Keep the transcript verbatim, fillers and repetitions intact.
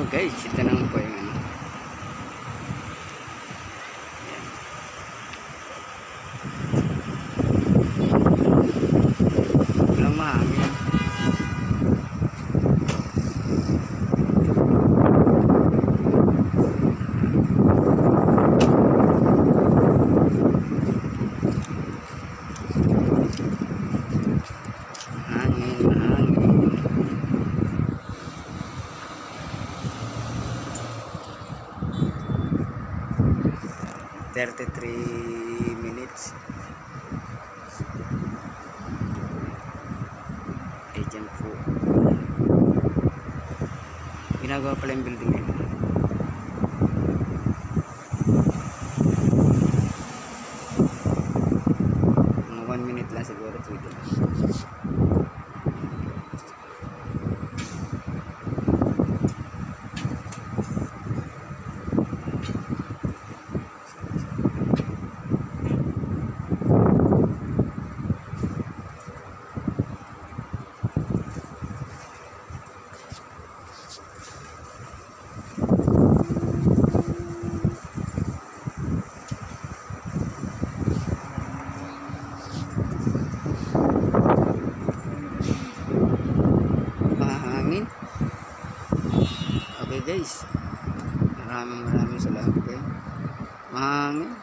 So guys, ito naman po yung ano. Ayan. Walang mahangin. Hangin, hangin. thirty-three minutes. Agent po. Ginagawa pala yung building nila. Mga one minute lang siguro pwede na. Okay guys, maraming maraming salamat kayo. Mahangin.